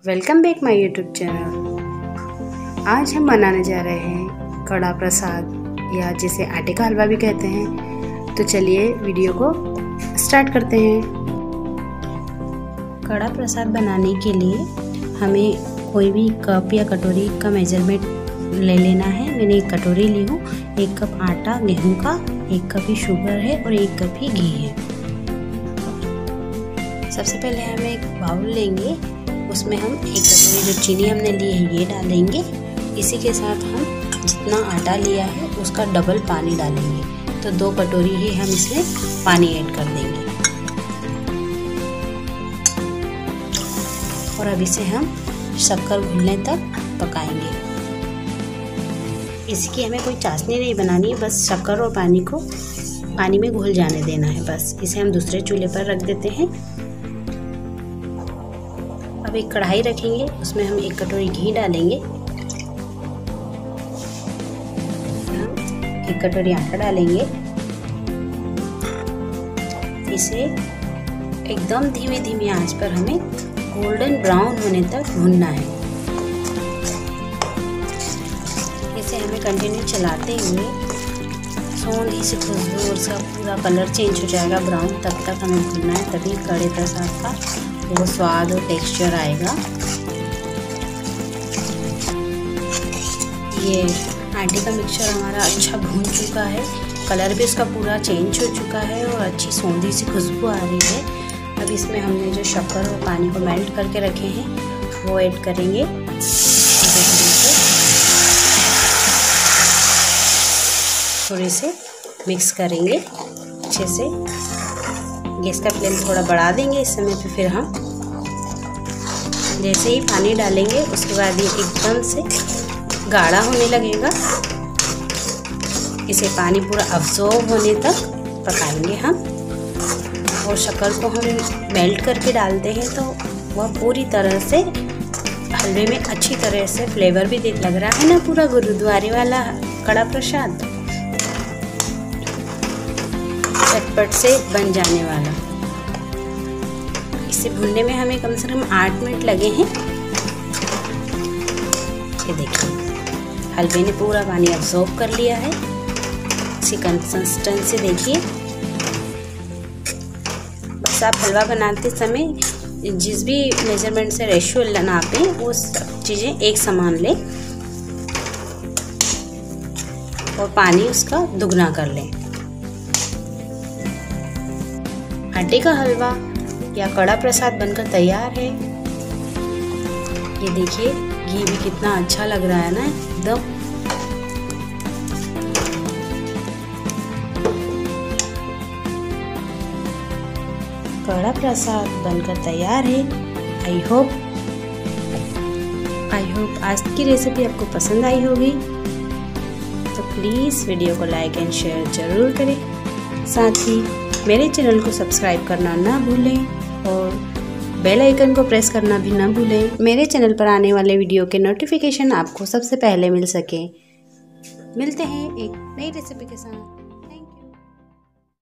Welcome back my YouTube channel. आज हम बनाने जा रहे हैं कड़ा प्रसाद या जिसे आटे का हलवा भी कहते हैं। तो चलिए वीडियो को स्टार्ट करते हैं। कड़ा प्रसाद बनाने के लिए हमें कोई भी कप या कटोरी का मेजरमेंट ले लेना है। मैंने एक कटोरी ली हूँ। 1 कप आटा गेहूं का, 1 कप ही शुगर है और 1 कप ही घी है। सबसे पहले हम एक बाउल लेंगे, उसमें हम 1 कटोरी जो चीनी हमने ली है ये डालेंगे। इसी के साथ हम जितना आटा लिया है उसका डबल पानी डालेंगे, तो 2 कटोरी ही हम इसमें पानी ऐड कर देंगे। और अब इसे हम शक्कर घुलने तक पकाएंगे। इसकी हमें कोई चाशनी नहीं बनानी है, बस शक्कर और पानी को पानी में घुल जाने देना है बस। इसे हम दूसरे चूल्हे पर रख देते हैं। अब एक कढ़ाई रखेंगे, उसमें हम 1 कटोरी घी डालेंगे। हम 1 कटोरी आटा डालेंगे। इसे एकदम धीमी धीमी आंच पर हमें गोल्डन ब्राउन होने तक भूनना है। इसे हमें कंटिन्यू चलाते हुए सोंधी सी खुशबू और सब पूरा कलर चेंज हो जाएगा ब्राउन, तब तक हमें भूनना है। तभी कड़े प्रसाद का वो स्वाद और टेक्सचर आएगा। ये आटे का मिक्सचर हमारा अच्छा भून चुका है, कलर भी इसका पूरा चेंज हो चुका है और अच्छी सौंधी सी खुशबू आ रही है। अब इसमें हमने जो शक्कर और पानी को मेल्ट करके रखे हैं वो ऐड करेंगे। थोड़े से मिक्स करेंगे अच्छे से। गैस का फ्लेम थोड़ा बढ़ा देंगे इस समय पे। फिर हम जैसे ही पानी डालेंगे उसके बाद ये एकदम से गाढ़ा होने लगेगा। इसे पानी पूरा अब्जॉर्ब होने तक पकाएंगे हम। और शक्कर को हम मेल्ट करके डालते हैं तो वह पूरी तरह से हलवे में अच्छी तरह से फ्लेवर भी लग रहा है ना, पूरा गुरुद्वारे वाला कड़ा प्रसाद चटपट से बन जाने वाला। इसे भूनने में हमें कम से कम 8 मिनट लगे हैं। ये देखिए हलवे ने पूरा पानी अब्सॉर्ब कर लिया है। इसकी कंसिस्टेंसी देखिए। बस आप हलवा बनाते समय जिस भी मेजरमेंट से रेशियो नापें वो सब चीज़ें एक समान लें और पानी उसका दुगना कर लें। आटे का हलवा या कड़ा प्रसाद बनकर तैयार है। ये देखिए घी भी कितना अच्छा लग रहा है ना एकदम। कड़ा प्रसाद बनकर तैयार है। आई होप आज की रेसिपी आपको पसंद आई होगी। तो प्लीज़ वीडियो को लाइक एंड शेयर जरूर करें। साथ ही मेरे चैनल को सब्सक्राइब करना ना भूलें और बेल आइकन को प्रेस करना भी ना भूलें, मेरे चैनल पर आने वाले वीडियो के नोटिफिकेशन आपको सबसे पहले मिल सके। मिलते हैं एक नई रेसिपी के साथ।